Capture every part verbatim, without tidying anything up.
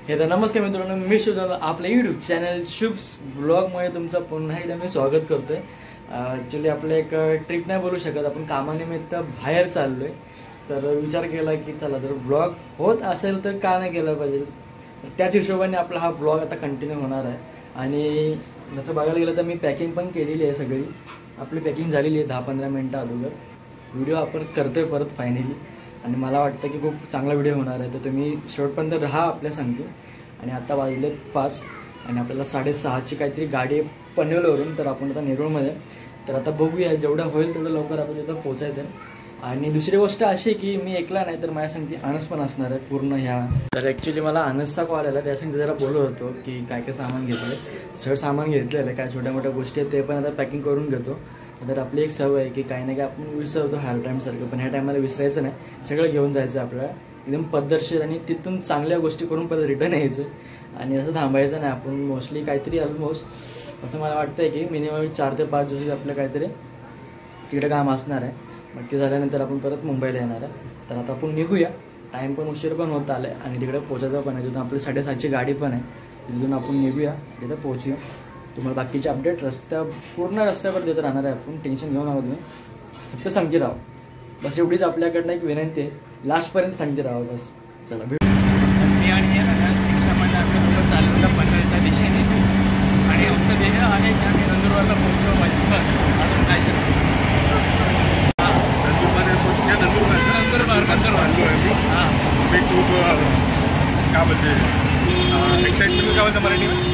हे तर नमस्कार मित्रांनो, मी शुभ आपल्या यूट्यूब चॅनल शुभ ब्लॉगमध्ये तुमचं पुन्हा एकदा मी स्वागत करतोय. ॲक्च्युली आपलं एक ट्रिप नाही बोलू शकत, आपण कामानिमित्त बाहेर चाललोय. तर विचार केला की चला जर ब्लॉग होत असेल तर का नाही केलं पाहिजे. त्याच हिशोबाने आपला हा ब्लॉग आता कंटिन्यू होणार आहे. आणि जसं बघायला गेलं तर मी पॅकिंग पण केलेली आहे. सगळी आपली पॅकिंग झालेली आहे. दहा पंधरा मिनटं अगोदर व्हिडिओ आपण करतोय परत फायनली. आणि मला वाटतं की खूप चांगला व्हिडिओ होणार आहे. तर तुम्ही शेवटपर्यंत राहा आपल्या सांगते. आणि आता वाजले पाच आणि आपल्याला साडेसहाची काहीतरी गाडी पनवेलवरून, तर आपण आता नेरूळमध्ये. तर आता बघूया जेवढं होईल तेवढं लवकर आपण तिथं पोचायचं आहे. आणि दुसरी गोष्ट अशी की मी एकला नाही तर माझ्या सांगते अनस पण असणार आहे पूर्ण ह्या. तर ॲक्च्युली मला अनसचा कॉल आला, त्या सांगते जरा बोलत होतो की काय काय सामान घेतलं आहे. सगळं सामान घेतलेलं आहे, काय छोट्या मोठ्या गोष्टी आहेत ते पण आता पॅकिंग करून घेतो. तर आपली एक सवय आहे की काही ना काही आपण विसरतो हर टाईमसारखं, पण ह्या टायमाला विसरायचं नाही. सगळं घेऊन जायचं आपल्याला एकदम पद्धतशीर आणि तिथून चांगल्या गोष्टी करून परत रिटर्न यायचं. आणि असं थांबायचं नाही. आपण मोस्टली काहीतरी ऑलमोस्ट असं मला वाटतं आहे की मिनिमम चार ते पाच दिवसात आपलं काहीतरी तिकडे काम असणार आहे. मग ते झाल्यानंतर आपण परत मुंबईला येणार आहे. तर आता आपण निघूया. टाईम पण उशीर पण होत आला आहे आणि तिकडे पोचायचं पण आहे. तिथून आपली साडेसातची गाडी पण आहे. तिथून आपण निघूया, तिथं पोहोचूया. तुम्हाला बाकीचे अपडेट रस्त्या पूर्ण रस्त्यावर देत राहणार आहे. आपण टेन्शन घेऊन आहोत तुम्ही, फक्त सांगते राहा. बस एवढीच आपल्याकडनं एक विनंती आहे, लास्टपर्यंत सांगते राहा बस. चला भेटू. मी आणि रिक्षामध्ये आम्ही दोघं चाललो होतं पनवेलच्या दिशेने. आणि आमचं ध्येय आहे की आम्ही नंदुरबारला पोहोचलो पाहिजे. बस अजून काय शकतो. हां नंदुरबार नंदुरबार नंदुरबार हां मी खूप काय बोलते एक्साइटमेंट काय बोलतं मराठी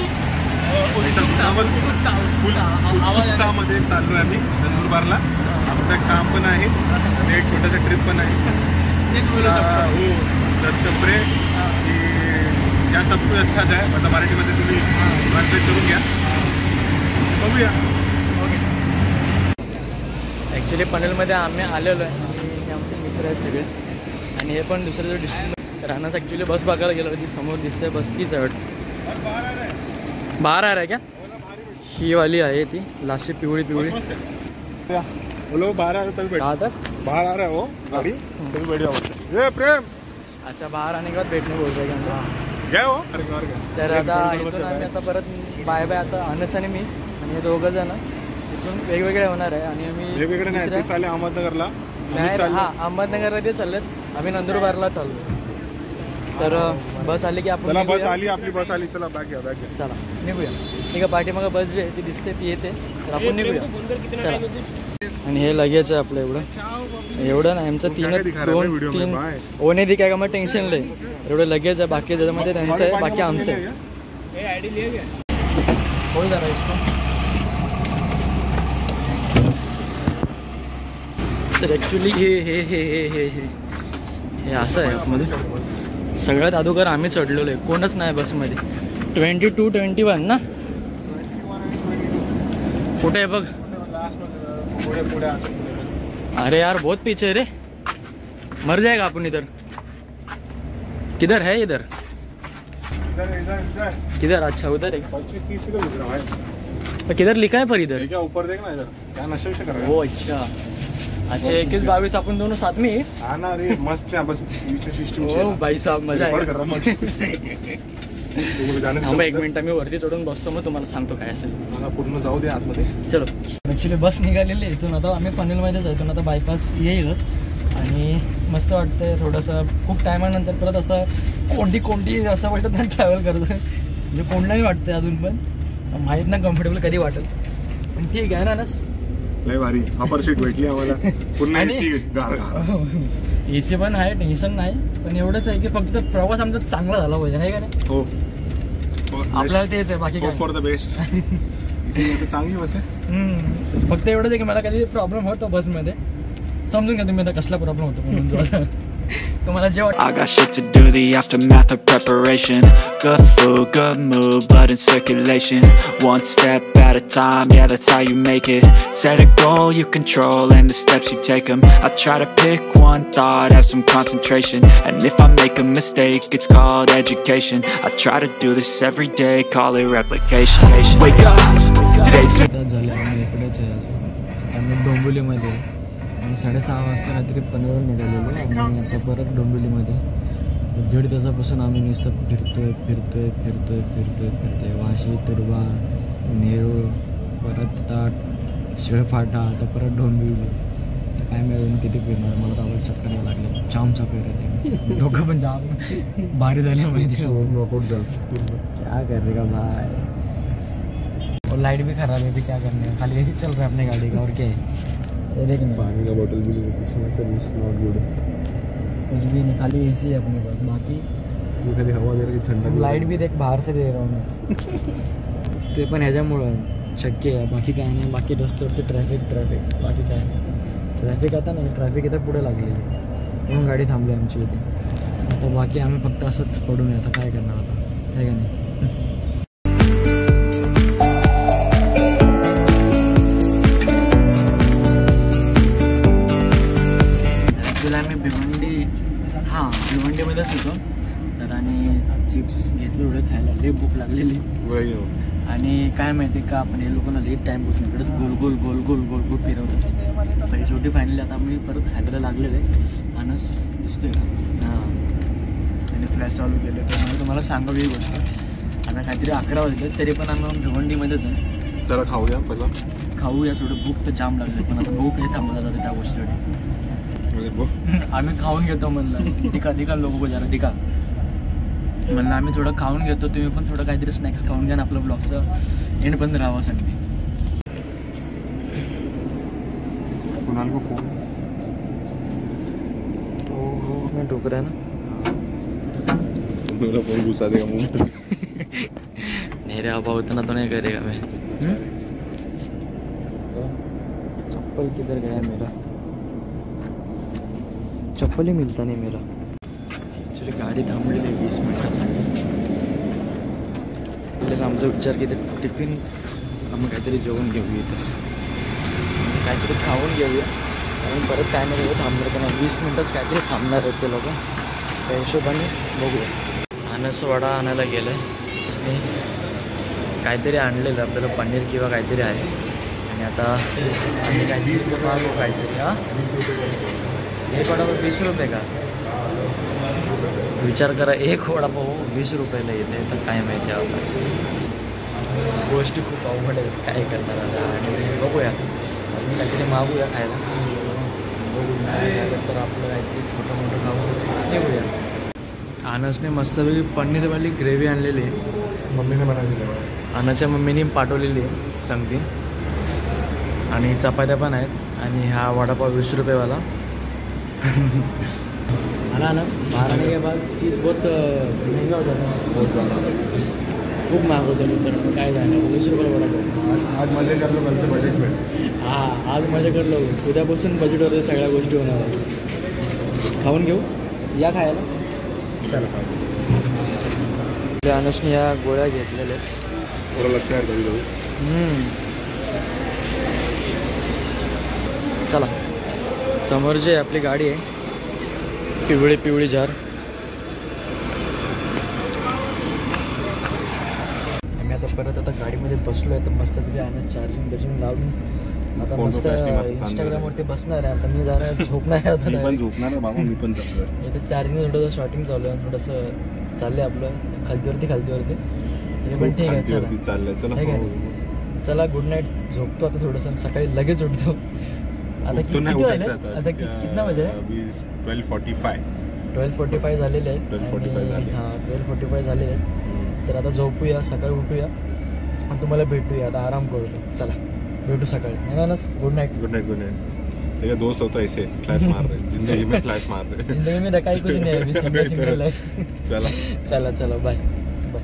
उत्सुकतामध्ये चाललो आहे आम्ही नंदुरबारला. आमचं काम पण आहे आणि एक छोटासा ट्रिप पण आहे. तेच बोलू शकतो. हो जस्ट प्रे की ज्या सब कुछ अच्छा जाए. मतलब मराठीमध्ये तुम्ही ट्रान्सलेट करून घ्या, बघूया. ओके. ॲक्च्युली पनवेलमध्ये आम्ही आलेलो आहे आणि हे आमचे मित्र आहेत सगळे. आणि हे पण दुसरं जो डिस्ट्रिक्ट राहण्यास ॲक्च्युली बस बघायला गेलो होती. समोर दिसते बस तीच आहे. बाहर आ रहा है क्या? ही वाली आहे ती लाशी पिवळी पिवळी. बोलो बाहर आ रहा है, कहाँ तक बाहर आ रहा है वो गाड़ी तभी बढ़िया होता है. ये प्रेम अच्छा बाहर आने के बाद बैठने बोल रहे हैं. गए हो. तर आता इथून आम्ही आता परत बाय बाय. आता अनस आणि मी आणि हे दोघं जण इथून वेगवेगळे होणार आहे. आणि आम्ही वेगवेगळे नाही ते चालले अहमदनगरला. नाही हां अहमदनगरला ते चाललेत, आम्ही नंदुरबारला चाललो. तर बस आली की आपण चला बस आली आपली बस आली. चला बॅग घ्या बॅग घ्या. चला निघूया. ठीक आहे. पाठीमागं बस जी आहे ती दिसते ती येते, तर आपण निघूया. चला. आणि हे लगेच आहे आपलं एवढं एवढं नाही आमचं तीन दोन तीन ओने दिखाय का मग टेन्शन लय. एवढं लगेच आहे. बाकी ज्याच्यामध्ये त्यांचं आहे, बाकी आमचं आहे. हो जरा इसको. तर ॲक्च्युली हे हे हे हे हे हे हे असं आहे आतमध्ये. सगळ्यात अगोदर आम्ही चढलेलो आहे, कोणच नाही बसमध्ये. ट्वेंटी टू ट्वेंटी वन ना कुठे आहे बघ. अरे यार बहुत पीछे रे, मर जाएगा अपन इधर. किधर है इधर किधर? अच्छा उधर है. पच्चीस तीस किलोमीटर भाई. किधर लिखा है पर इधर? क्या ऊपर देखना इधर क्या नशे से कर रहा है. ओ अच्छा अच्छा. इक्कीस बावीस आपण दोनों साथ में ही. हाँ ना रे मस्त है. बस सिस्टम. ओ भाई साहब मजा आहे. थांबा एक मिनिट, मी वरती चढून बसतो मग तुम्हाला सांगतो काय असेल. मला पूर्ण जाऊ दे आतमध्ये. चलो. ॲक्च्युली बस निघालेली आहे इथून. आता आम्ही पनवेलमध्येच आहे. इथून आता बायपास येईलच. आणि मस्त वाटतंय थोडंसं. खूप टायमानंतर परत असं कोणती कोणती असं वाटत नाही ट्रॅव्हल करतोय. म्हणजे कोणलाही वाटतंय अजून पण माहीत नाही कम्फर्टेबल कधी वाटत. पण ठीक आहे ना नस. लय भारी अपर सीट भेटली आम्हाला. पुन्हा एसी गार गार. एसी पण आहे, टेन्शन नाही. पण एवढंच आहे की फक्त प्रवास आमचा चांगला झाला पाहिजे आहे का नाही. हो आपल्याला तेच आहे, बाकी काय. For the best. चांगली बस आहे. फक्त एवढंच आहे की मला कधी प्रॉब्लेम होतो बसमध्ये. समजून घ्या तुम्ही आता कसला प्रॉब्लेम होतो म्हणून. तुम्हाला जेव्हा I got shit to do, the aftermath of preparation. Good food, good mood, blood in circulation. One step at a time, yeah, that's how you make it. Set a goal you control and the steps you take them. I try to pick one thought, have some concentration. And if I make a mistake, it's called education. I try to do this every day, call it replication. Wake up, today's good. झालं आम्ही इकडेच आहे. आम्ही डोंबिवलीमध्ये आणि साडेसहा वाजता काहीतरी पनवेलवरून निघालेलो आणि आता परत डोंबिवलीमध्ये. दीड तासापासून आम्ही नुसतं फिरतोय फिरतोय फिरतोय फिरतोय फिरतोय वाशी, तुर्बा, नेरूळ, परत ताट, शिळफाटा, आता परत डोंबिवली. तर काय मिळून किती फिरणार, मला तर आवाज चक्कर यायला लागले, जाम चक्कर येते, डोकं पण जाम भारी झाले माहिती आहे. क्या कर रहे का भाई, और लाइट भी खराब है, भी क्या करने हैं, खाली ऐसी चल रहा है अपनी गाड़ी का, और क्या है. देख नहीं पानी का बोतल भी नहीं, कुछ नहीं, सर्विस नॉट गुड. कुछ भी नहीं, खाली ए सी है अपने पास, बाकी ये खाली हवा दे रही है, ठंडा. लाइट भी देख बाहर से दे रहा हूँ मैं. ते पण ह्याच्यामुळं शक्य आहे, बाकी काय नाही. बाकी रस्त्यावरती ट्रॅफिक ट्रॅफिक बाकी काय नाही. ट्रॅफिक आता नाही, ट्रॅफिक इथं पुढे लागलेली म्हणून गाडी थांबली आमची इथे. आता बाकी आम्ही फक्त असंच पडून आता काय करणार आता, आहे का नाही. ॲक्च्युली आम्ही भिवंडी हां भिवंडीमध्येच होतो तर, आणि चिप्स घेतले एवढे खायला, लई भूक लागलेली. आणि काय माहिती आहे का, आपण हे लोकांना लेट टाईम पासून इकडेच गोल गोल गोल गोल गोल गोल फिरवतो. तर शेवटी फायनली आता आम्ही परत हायवेला लागलेलं आहे. आनस दिसतोय का, हां, आणि फ्लॅश चालू केलं. तर मला तुम्हाला सांगावी ही गोष्ट, आता काहीतरी अकरा वाजले तरी पण आम्ही भिवंडीमध्येच आहे. जरा खाऊया पहिला, खाऊया, थोडं भूक तर जाम लागले, पण आता भूक हे थांबवला जाते त्या गोष्टीसाठी. आम्ही खाऊन घेतो म्हणलं, दिका दिका लोक जरा दिका म्हणलं, आम्ही थोडं खाऊन घेतो, तुम्ही पण थोडं काहीतरी स्नॅक्स खाऊन घ्या, आपलं ब्लॉगचं एंड पण राहावं सांगते. कुणाल को फोन हो हो मैं ठोक रहा है ना, मेरा फोन घुसा देगा मुंह में. नहीं रे अबा, उतना तो नहीं करेगा मैं. चप्पल किधर गया मेरा, चप्पल ही मिलता नहीं मेरा. ॲक्च्युली गाडी थांबलेली आहे वीस मिनटासाठी. पहिले आमचा विचार की ते टिफिन आम्ही काहीतरी जेवून घेऊया, तसं काहीतरी खाऊन घेऊया, कारण परत काय नाही थांबणार का नाही, वीस मिनटंच काहीतरी थांबणार आहेत ते लोक. त्या हिशोबाने बघूया. अनस वडा आणायला गेलं आहे, काहीतरी आणलेलं आपल्याला, पनीर किंवा काहीतरी आहे. आणि आता आम्ही काहीतरी मागू काहीतरी. हां, एक वडापाव वीस रुपये का, विचार करा, एक वडापाव वीस रुपयाला येते. तर काय माहिती आहे आता, गोष्टी खूप अवघड आहेत, काय करणार आता. आणि बघूया, अजून काहीतरी मागूया खायला, बघू झालं तर आपलं काहीतरी छोटं मोठं खाऊ निघूया. अनसने मस्तपैकी पनीरवाली ग्रेव्ही आणलेली आहे, मम्मीने बनवलेली, अनसच्या मम्मीने पाठवलेली आहे सांगते. आणि चपात्या पण आहेत, आणि हा वडापाव वीस रुपयेवाला. हाँ ना, बाहर आने के बाद चीज़ बहुत महंगा होता था, खूप महाग होते मित्रांनो. काय झालं, वीस रुपये वडापाव. आज मजे कर लो, कल से बजेट में. हां, आज मजा कर लो, उद्यापासून बजेटवर सगळ्या गोष्टी होणार आहेत. खाऊन घेऊ या खायला, चला. अनसने या गोळ्या घेतलेल्या आहेत. थोडं लगता है कभी कभी. चला, समोर जे आपली गाडी आहे, पिवळी पिवळी जार. आम्ही आता परत आता गाडीमध्ये बसलो आहे, तर मस्त तिथे आणत चार्जिंग बर्जिंग लावून आता मस्त इंस्टाग्रामवरती बसणार आहे. आता मी जरा झोपणार आहे, आता पण झोपणार आहे बाबा, मी पण इथे चार्जिंग थोडंसं शॉटिंग चालू आहे, थोडंसं चाललंय आपलं खालतीवरती खालतीवरती. तरी पण ठीक आहे, चला चाललंय. चला चला, गुड नाईट. झोपतो आता थोडंसं, सकाळी लगेच उठतो. आता किती वाजले, आता कितना वाजले, twelve forty five twelve forty five झालेले आहेत. ट्वेल्व फोर्टी फाय झाले. हां, ट्वेल्व फोर्टी फाय झालेले आहेत. तर आता झोपूया, सकाळी उठूया आणि तुम्हाला भेटूया. आता आराम करूया, चला भेटू सकाळी, है ना. Good night. Good night. Good night. तेरा दोस्त होता ऐसे फ्लैश मार रहे, जिंदगी में फ्लैश मार रहे. जिंदगी में रखा ही कुछ नहीं है, अभी सिंगल सिंगल लाइफ. चला चला चला, बाय बाय.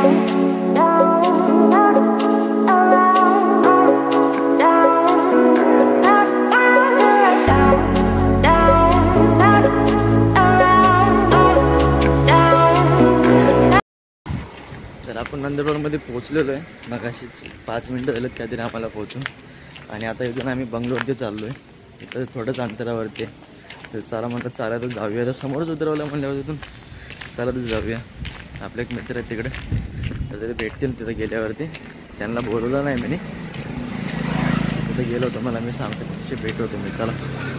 तर आपण नंदुरबारमध्ये पोहोचलेलो आहे, मगाशीच पाच मिनटं झालेत काहीतरी आम्हाला पोहोचून. आणि आता इथून आम्ही बंगलोरवरती चाललो आहे, इथं थोडंच अंतरावरती आहे. तर चला म्हणतात चालतच जाऊया, तर समोरच उतरवलं म्हणल्यावर तिथून चालतच जाऊया. आपले एक मित्र आहेत तिकडे, तर तिथे भेटतील तिथं गेल्यावरती. त्यांना बोलवलं नाही मी, तिथं गेलो होतो, मला मी सांगतो भेटवतो मी. चला.